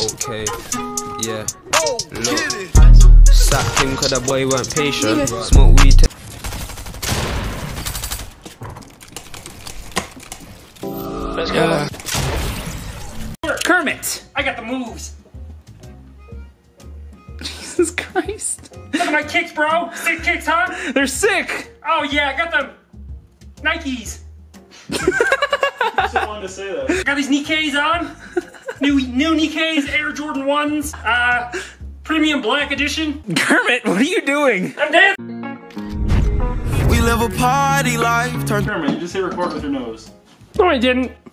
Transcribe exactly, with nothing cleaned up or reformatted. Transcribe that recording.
Okay, yeah. Look, sacked him cause the boy weren't patient. Smoke weed. Let's go. Kermit! I got the moves. Jesus Christ. Look at my kicks, bro. Sick kicks, huh? They're sick. Oh yeah, I got them Nikes. I just wanted to say that. Got these Nikes on. New new Nikes, Air Jordan ones. Uh, premium black edition. Kermit, what are you doing? I'm dead. We live a party life. Turn Kermit, you just hit record with your nose. No, I didn't.